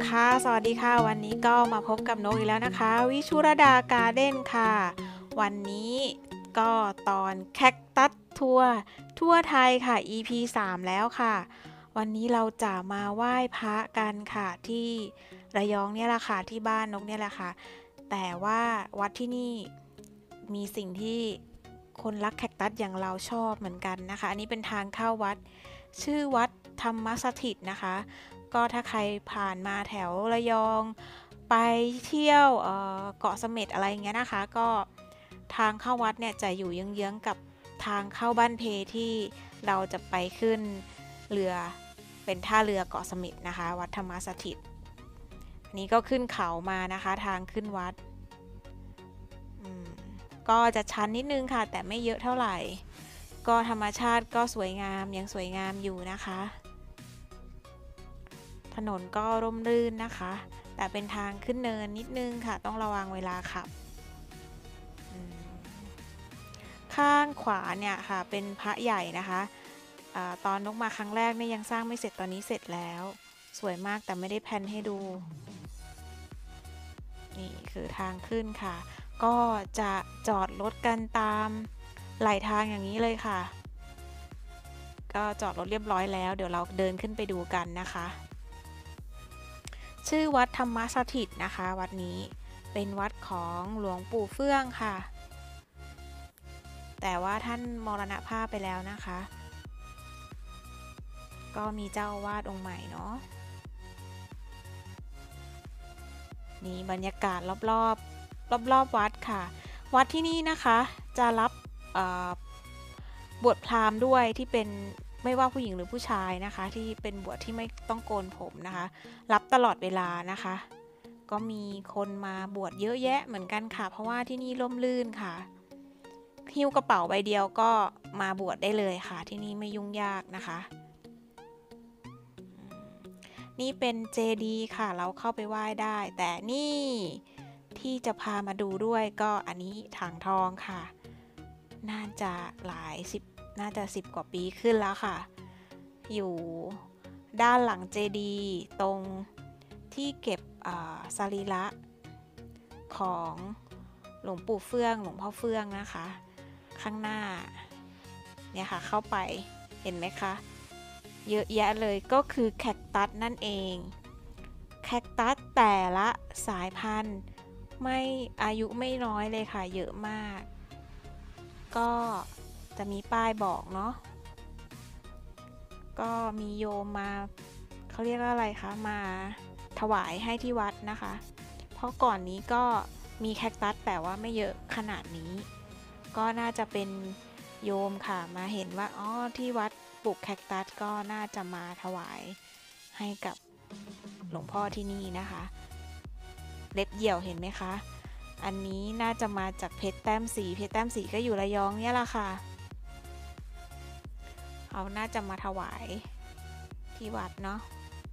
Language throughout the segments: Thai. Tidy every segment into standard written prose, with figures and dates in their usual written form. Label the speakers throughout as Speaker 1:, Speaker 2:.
Speaker 1: ค่ะสวัสดีค่ะวันนี้ก็มาพบกับนกอีกแล้วนะคะวิชุรดาการ์เด้นค่ะวันนี้ก็ตอนแคคตัสทั่วไทยค่ะ EP 3แล้วค่ะวันนี้เราจะมาไหว้พระกันค่ะที่ระยองเนี่ยแหละค่ะที่บ้านนกเนี่ยแหละค่ะแต่ว่าวัดที่นี่มีสิ่งที่คนรักแคคตัสอย่างเราชอบเหมือนกันนะคะอันนี้เป็นทางเข้าวัดชื่อวัดธรรมสถิตนะคะก็ถ้าใครผ่านมาแถวระยองไปเที่ยวเกาะเสม็ดอะไรอย่างเงี้ยนะคะก็ทางเข้าวัดเนี่ยจะอยู่เยื้องๆกับทางเข้าบ้านเพที่เราจะไปขึ้นเรือเป็นท่าเรือเกาะเสม็ดนะคะวัดธรรมสถิตอันนี้ก็ขึ้นเขามานะคะทางขึ้นวัดก็จะชันนิดนึงค่ะแต่ไม่เยอะเท่าไหร่ก็ธรรมชาติก็สวยงามยังสวยงามอยู่นะคะถนนก็ร่มรื่นนะคะแต่เป็นทางขึ้นเนินนิดนึงค่ะต้องระวังเวลาขับข้างขวาเนี่ยค่ะเป็นพระใหญ่นะคะตอนนกมาครั้งแรกเนี่ยยังสร้างไม่เสร็จตอนนี้เสร็จแล้วสวยมากแต่ไม่ได้แพนให้ดูนี่คือทางขึ้นค่ะก็จะจอดรถกันตามไหลทางอย่างนี้เลยค่ะก็จอดรถเรียบร้อยแล้วเดี๋ยวเราเดินขึ้นไปดูกันนะคะชื่อวัดธรรมสถิตนะคะวัดนี้เป็นวัดของหลวงปู่เฟื่องค่ะแต่ว่าท่านมรณภาพไปแล้วนะคะก็มีเจ้าอาวาสองค์ใหม่เนาะนี่บรรยากาศรอบวัดค่ะวัดที่นี่นะคะจะรับบวชพราหมณ์ด้วยที่เป็นไม่ว่าผู้หญิงหรือผู้ชายนะคะที่เป็นบวชที่ไม่ต้องโกนผมนะคะรับตลอดเวลานะคะก็มีคนมาบวชเยอะแยะเหมือนกันค่ะเพราะว่าที่นี่ร่มรื่นค่ะหิ้วกระเป๋าใบเดียวก็มาบวชได้เลยค่ะที่นี่ไม่ยุ่งยากนะคะนี่เป็นเจดีย์ค่ะเราเข้าไปไหว้ได้แต่นี่ที่จะพามาดูด้วยก็อันนี้ถังทองค่ะน่าจะน่าจะ10กว่าปีขึ้นแล้วค่ะอยู่ด้านหลังเจดีย์ตรงที่เก็บสรีระของหลวงปู่เฟื่องหลวงพ่อเฟื่องนะคะข้างหน้าเนี่ยค่ะเข้าไปเห็นไหมคะเยอะแยะเลยก็คือแคคตัสนั่นเองแคคตัสแต่ละสายพันธุ์ไม่อายุไม่น้อยเลยค่ะเยอะมากก็จะมีป้ายบอกเนาะก็มีโยมมาเขาเรียกว่าอะไรคะมาถวายให้ที่วัดนะคะเพราะก่อนนี้ก็มีแคคตัสแต่ว่าไม่เยอะขนาดนี้ก็น่าจะเป็นโยมค่ะมาเห็นว่าอ๋อที่วัดปลูกแคคตัสก็น่าจะมาถวายให้กับหลวงพ่อที่นี่นะคะเล็บเหี่ยวเห็นไหมคะอันนี้น่าจะมาจากเพชรแต้มสีก็อยู่ระยองเนี่ยแหละค่ะเขาน่าจะมาถวายที่วัดเนาะ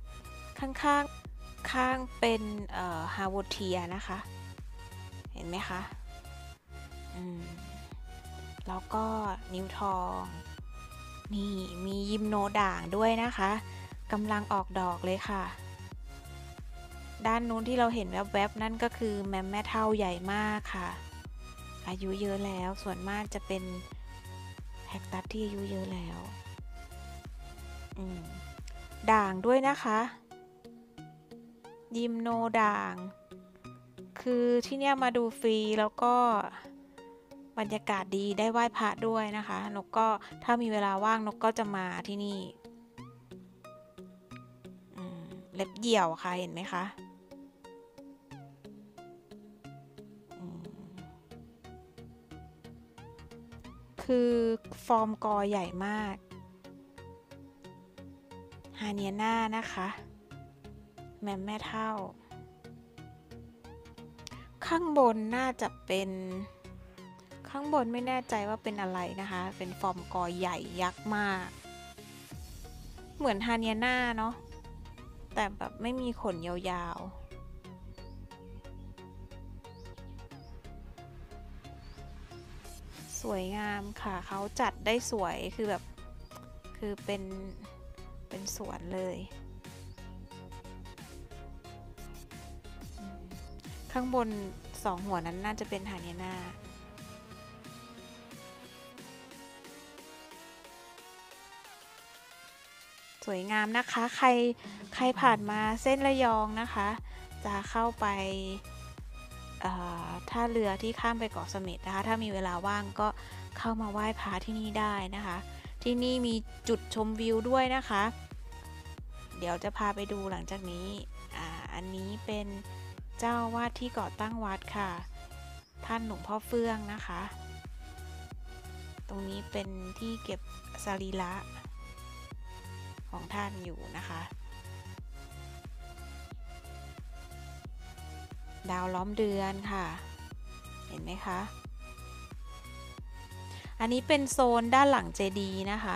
Speaker 1: ข้างเป็นฮาวเทียนะคะเห็นไหมคะแล้วก็นิ้วทองนี่มียิมโนด่างด้วยนะคะกำลังออกดอกเลยค่ะด้านนู้นที่เราเห็นแวบๆนั่นก็คือแม่เท่าใหญ่มากค่ะอายุเยอะแล้วส่วนมากจะเป็นแคคตัสที่อายุเยอะแล้วด่างด้วยนะคะยิมโนด่างคือที่เนี่ยมาดูฟรีแล้วก็บรรยากาศดีได้ไหว้พระด้วยนะคะนกก็ถ้ามีเวลาว่างนกก็จะมาที่นี่เล็บเหี่ยวค่ะเห็นไหมคะคือฟอร์มกอใหญ่มากฮาเนียนานะคะแม่เท่าข้างบนน่าจะเป็นข้างบนไม่แน่ใจว่าเป็นอะไรนะคะเป็นฟอร์มกอใหญ่ยักษ์มากเหมือนฮาเนียนาเนาะแต่แบบไม่มีขนยาวๆสวยงามค่ะเขาจัดได้สวยคือแบบคือเป็นสวนเลยข้างบน2หัวนั้นน่าจะเป็นหายนาสวยงามนะคะใครผ่านมาเส้นระยองนะคะจะเข้าไปท่าเรือที่ข้ามไปเกาะเสม็ดนะคะถ้ามีเวลาว่างก็เข้ามาไหว้พระที่นี่ได้นะคะที่นี่มีจุดชมวิวด้วยนะคะเดี๋ยวจะพาไปดูหลังจากนี้อันนี้เป็นเจ้าวาดที่ก่อตั้งวัดค่ะท่านหลวงพ่อเฟื่องนะคะตรงนี้เป็นที่เก็บสรีระของท่านอยู่นะคะดาวล้อมเดือนค่ะเห็นไหมคะอันนี้เป็นโซนด้านหลังเจดีย์นะคะ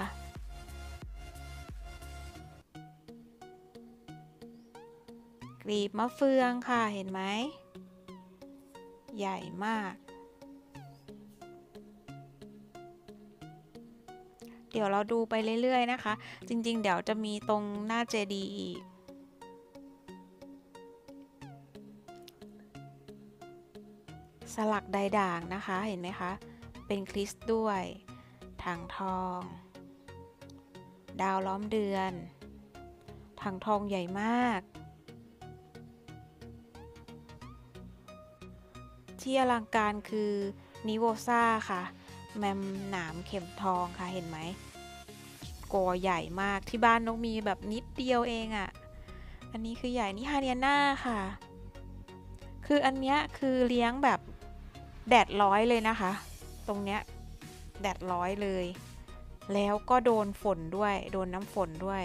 Speaker 1: กลีบมะเฟืองค่ะเห็นไหมใหญ่มากเดี๋ยวเราดูไปเรื่อยๆนะคะจริงๆเดี๋ยวจะมีตรงหน้าเจดีย์อีกสลักใดด่างนะคะเห็นไหมคะเป็นคริสต์ด้วยถังทองดาวล้อมเดือนถังทองใหญ่มากที่อลังการคือนิโวซ่าค่ะแมมหนามเข็มทองค่ะเห็นไหมกอใหญ่มากที่บ้านนกมีแบบนิดเดียวเองอ่ะอันนี้คือใหญ่นี่ฮาเนียนาค่ะคืออันเนี้ยคือเลี้ยงแบบแดดร้อยเลยนะคะตรงเนี้ยแดดร้อยเลยแล้วก็โดนฝนด้วยโดนน้ำฝนด้วย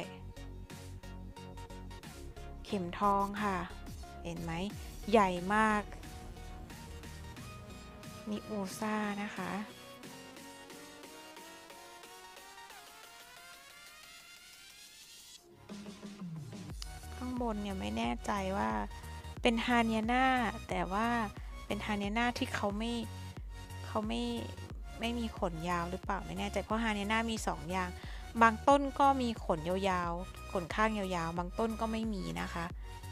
Speaker 1: เข็มทองค่ะเห็นไหมใหญ่มากนิโอซ่านะคะข้างบนเนี่ยไม่แน่ใจว่าเป็นฮาเนียนาแต่ว่าเป็นฮาเนียนาที่เขาไม่มีขนยาวหรือเปล่าไม่แน่ใจเพราะฮาเนียนามี2อย่างบางต้นก็มีขนยาวๆขนข้างยาวๆบางต้นก็ไม่มีนะคะ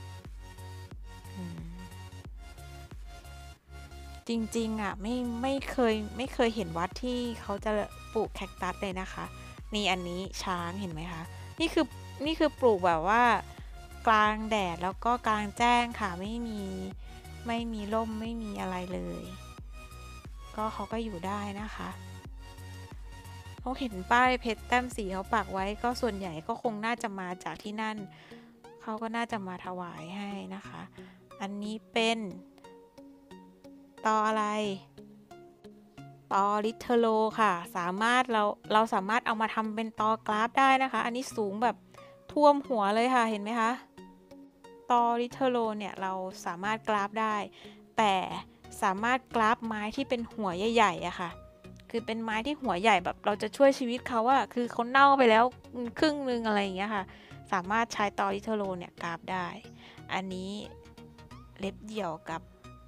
Speaker 1: จริงๆอ่ะไม่เคยเห็นวัดที่เขาจะปลูกแคคตัสเลยนะคะนี่อันนี้ช้างเห็นไหมคะนี่คือปลูกแบบว่ากลางแดดแล้วก็กลางแจ้งค่ะไม่มีร่มไม่มีอะไรเลยก็เขาก็อยู่ได้นะคะเขาเห็นป้ายเพชรแต้มสีเขาปักไว้ก็ส่วนใหญ่ก็คงน่าจะมาจากที่นั่นเขาก็น่าจะมาถวายให้นะคะอันนี้เป็นตออะไรตอลิเทโลค่ะเราสามารถเอามาทำเป็นตอกราฟได้นะคะอันนี้สูงแบบท่วมหัวเลยค่ะเห็นไหมคะตอลิเทโลเนี่ยเราสามารถกราฟได้แต่สามารถกราฟไม้ที่เป็นหัวใหญ่ๆอะค่ะคือเป็นไม้ที่หัวใหญ่แบบเราจะช่วยชีวิตเขาอะคือเขาเน่าไปแล้วครึ่งนึงอะไรอย่างเงี้ยค่ะสามารถใช้ตอลิเทโลเนี่ยกราฟได้อันนี้เล็บเดี่ยวกับ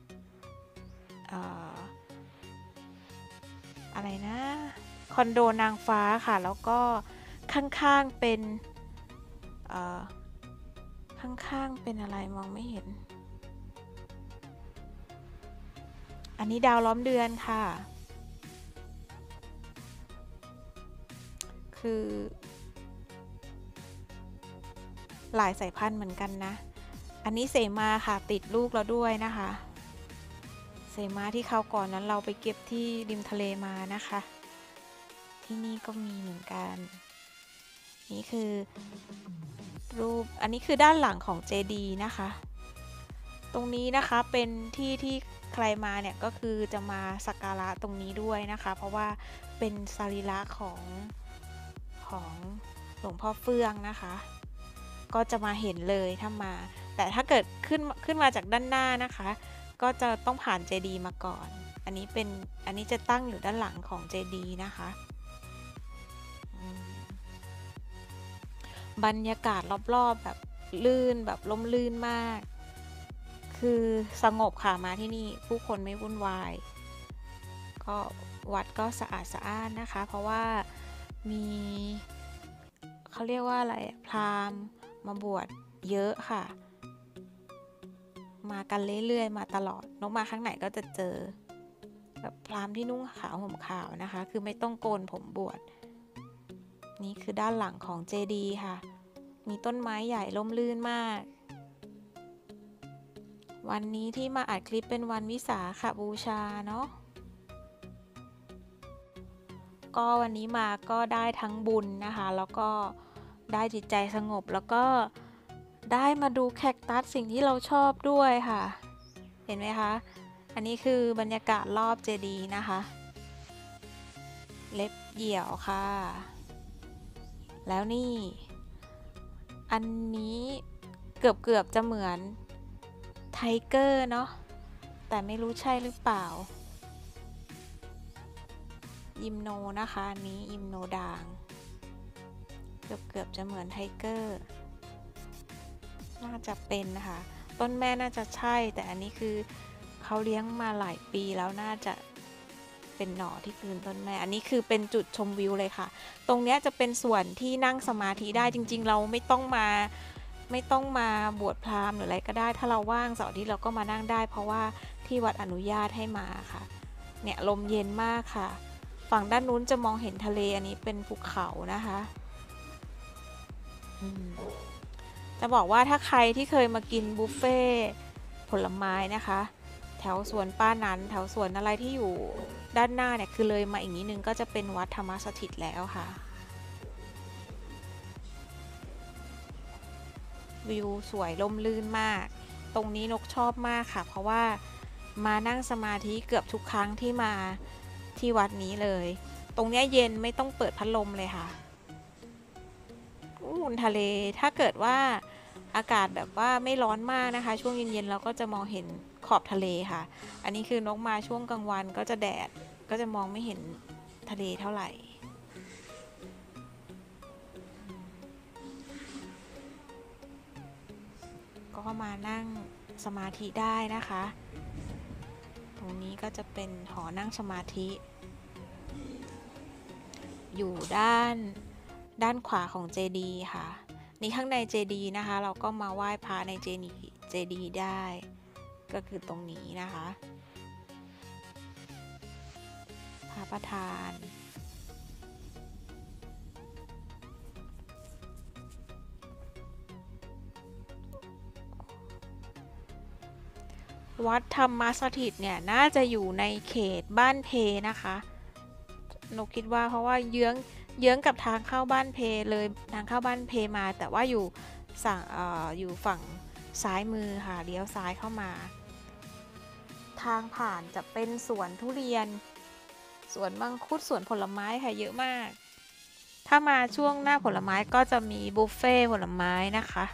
Speaker 1: อะไรนะคอนโดนางฟ้าค่ะแล้วก็ข้างๆเป็นข้างๆเป็นอะไรมองไม่เห็นอันนี้ดาวล้อมเดือนค่ะคือหลายสายพันธุ์เหมือนกันนะอันนี้เสมาค่ะติดลูกแล้วด้วยนะคะเสมาที่คราวก่อนนั้นเราไปเก็บที่ริมทะเลมานะคะที่นี่ก็มีเหมือนกันนี่คือรูปอันนี้คือด้านหลังของเจดีย์นะคะตรงนี้นะคะเป็นที่ใครมาเนี่ยก็คือจะมาสักการะตรงนี้ด้วยนะคะเพราะว่าเป็นสรีระของหลวงพ่อเฟื่องนะคะก็จะมาเห็นเลยถ้ามาแต่ถ้าเกิดขึ้นมาจากด้านหน้านะคะก็จะต้องผ่านเจดีย์มาก่อนอันนี้จะตั้งอยู่ด้านหลังของเจดีย์นะคะบรรยากาศรอบๆแบบลื่นแบบลมลื่นมากคือสงบค่ะมาที่นี่ผู้คนไม่วุ่นวายก็วัดก็สะอาดสะอ้านนะคะเพราะว่ามีเขาเรียกว่าอะไรพราหมณ์มาบวชเยอะค่ะมากันเรื่อยๆมาตลอดนกมาครั้งไหนก็จะเจอแบบพราหมณ์ที่นุ่งขาวห่มขาวนะคะคือไม่ต้องโกนผมบวชนี่คือด้านหลังของเจดีย์ค่ะมีต้นไม้ใหญ่ร่มรื่นมากวันนี้ที่มาอัดคลิปเป็นวันวิสาขบูชาเนาะก็วันนี้มาก็ได้ทั้งบุญนะคะแล้วก็ได้จิตใจสงบแล้วก็ได้มาดูแคคตัสสิ่งที่เราชอบด้วยค่ะเห็นไหมคะอันนี้คือบรรยากาศรอบเจดีย์นะคะเล็บเหยี่ยวค่ะแล้วนี่อันนี้เกือบจะเหมือนไทเกอร์เนาะแต่ไม่รู้ใช่หรือเปล่ายิมโนนะคะอันนี้ยิมโนด่างเกือบจะเหมือนไทเกอร์น่าจะเป็นนะคะต้นแม่น่าจะใช่แต่อันนี้คือเขาเลี้ยงมาหลายปีแล้วน่าจะเป็นหน่อที่คืนต้นแม่อันนี้คือเป็นจุดชมวิวเลยค่ะตรงนี้จะเป็นส่วนที่นั่งสมาธิได้จริงๆเราไม่ต้องมาบวชพราหมณ์หรืออะไรก็ได้ถ้าเราว่างเสาร์อาทิตย์เราก็มานั่งได้เพราะว่าที่วัดอนุญาตให้มาค่ะเนี่ยลมเย็นมากค่ะฝั่งด้านนู้นจะมองเห็นทะเลอันนี้เป็นภูเขานะคะจะบอกว่าถ้าใครที่เคยมากินบุฟเฟ่ผลไม้นะคะแถวสวนป้านันแถวสวนอะไรที่อยู่ด้านหน้าเนี่ยคือเลยมาอีกนิดนึงก็จะเป็นวัดธรรมสถิตแล้วค่ะวิวสวยร่มรื่นมากตรงนี้นกชอบมากค่ะเพราะว่ามานั่งสมาธิเกือบทุกครั้งที่มาที่วัดนี้เลยตรงนี้เย็นไม่ต้องเปิดพัดลมเลยค่ะทะเลถ้าเกิดว่าอากาศแบบว่าไม่ร้อนมากนะคะช่วงเย็นๆเราก็จะมองเห็นขอบทะเลค่ะอันนี้คือนกมาช่วงกลางวันก็จะแดดก็จะมองไม่เห็นทะเลเท่าไหร่ก็มานั่งสมาธิได้นะคะตรงนี้ก็จะเป็นหอนั่งสมาธิอยู่ด้านขวาของเจดีย์ค่ะนี่ข้างในเจดีย์นะคะเราก็มาไหว้พระในเจดีย์ได้ก็คือตรงนี้นะคะพระประธานวัดธรรมสถิตเนี่ยน่าจะอยู่ในเขตบ้านเพนะคะนกคิดว่าเพราะว่าเยื้องกับทางเข้าบ้านเพเลยทางเข้าบ้านเพมาแต่ว่าอยู่ฝั่งซ้ายมือค่ะเลี้ยวซ้ายเข้ามาทางผ่านจะเป็นสวนทุเรียนสวนมังคุดสวนผลไม้ค่ะเยอะมากถ้ามาช่วงหน้าผลไม้ก็จะมีบุฟเฟ่ผลไม้นะคะ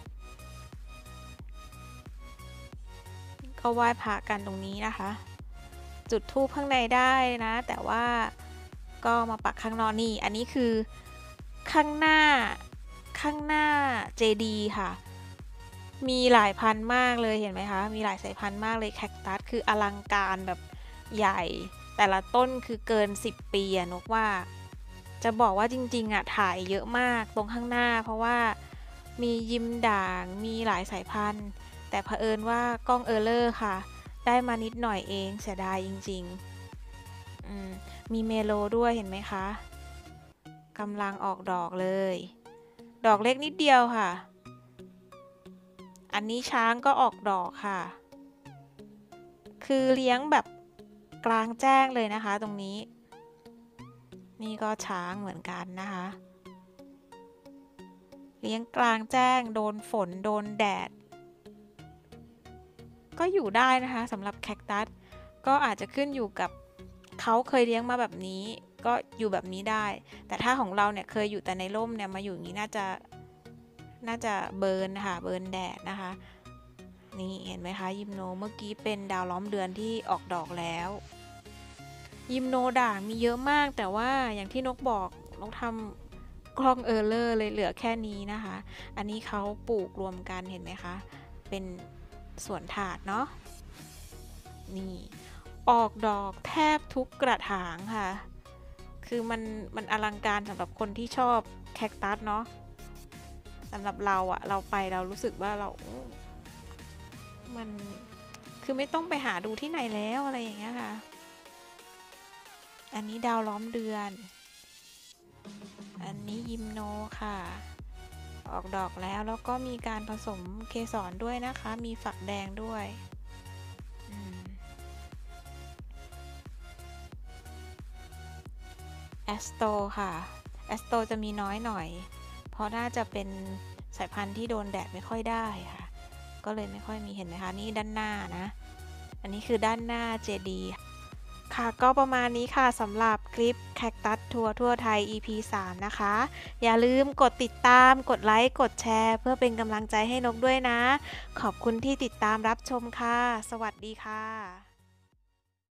Speaker 1: ก็ไหว้พระกันตรงนี้นะคะจุดธูปข้างในได้นะแต่ว่าก็มาปักข้างนอกนี่อันนี้คือข้างหน้าเจดีย์ค่ะมีหลายพันมากเลยเห็นไหมคะมีหลายสายพันธุ์มากเลยแคคตัสคืออลังการแบบใหญ่แต่ละต้นคือเกิน10 ปีนกว่าจะบอกว่าจริงๆอะถ่ายเยอะมากตรงข้างหน้าเพราะว่ามียิมด่างมีหลายสายพันธุ์แต่เผอิญว่ากล้องเออร์เลอร์ค่ะได้มานิดหน่อยเองเสียดายจริงๆมีเมโลด้วยเห็นไหมคะกำลังออกดอกเลยดอกเล็กนิดเดียวค่ะอันนี้ช้างก็ออกดอกค่ะคือเลี้ยงแบบกลางแจ้งเลยนะคะตรงนี้นี่ก็ช้างเหมือนกันนะคะเลี้ยงกลางแจ้งโดนฝนโดนแดดก็อยู่ได้นะคะสำหรับแคคตัสก็อาจจะขึ้นอยู่กับเขาเคยเลี้ยงมาแบบนี้ก็อยู่แบบนี้ได้แต่ถ้าของเราเนี่ยเคยอยู่แต่ในร่มเนี่ยมาอยู่อย่างนี้น่าจะเบิร์นค่ะเบิร์นแดดนะคะนี่เห็นไหมคะยิมโนเมื่อกี้เป็นดาวล้อมเดือนที่ออกดอกแล้วยิมโนด่างมีเยอะมากแต่ว่าอย่างที่นกบอกนกทำกล้องเออร์เลอร์เลยเหลือแค่นี้นะคะอันนี้เขาปลูกรวมกันเห็นไหมคะเป็นสวนถาดเนาะนี่ออกดอกแทบทุกกระถางค่ะคือมันอลังการสำหรับคนที่ชอบแคคตัสเนาะสำหรับเราอะเราไปเรารู้สึกว่าเรามันคือไม่ต้องไปหาดูที่ไหนแล้วอะไรอย่างเงี้ยค่ะอันนี้ดาวล้อมเดือนอันนี้ยิมโนค่ะออกดอกแล้วก็มีการผสมเกสรด้วยนะคะมีฝักแดงด้วยแอสโตค่ะแอสโตจะมีน้อยหน่อยเพราะน่าจะเป็นสายพันธุ์ที่โดนแดดไม่ค่อยได้ค่ะก็เลยไม่ค่อยมีเห็นไหมคะนี่ด้านหน้านะอันนี้คือด้านหน้าเจดีค่ะก็ประมาณนี้ค่ะสำหรับคลิปแคคตัสทัวร์ทั่วไทย EP 3นะคะอย่าลืมกดติดตามกดไลค์กดแชร์เพื่อเป็นกำลังใจให้นกด้วยนะขอบคุณที่ติดตามรับชมค่ะสวัสดีค่ะ